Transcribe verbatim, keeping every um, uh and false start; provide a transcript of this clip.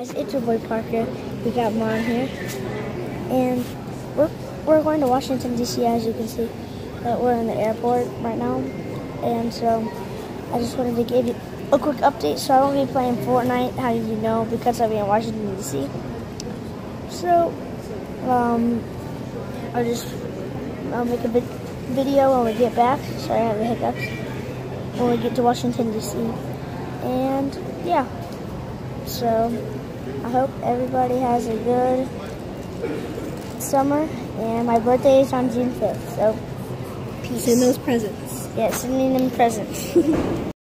guys, it's your boy Parker. We got Mom here, and we're we're going to Washington D C as you can see. That we're in the airport right now, and so I just wanted to give you a quick update. So I won't be playing Fortnite. How did you know? Because I'll be in Washington D C. So um, I'll just I'll make a big video when we get back. Sorry, I have the hiccups. When we get to Washington D C, and yeah. So I hope everybody has a good summer, and my birthday is on June fifth, so peace. Send those presents. Yeah, sending them presents.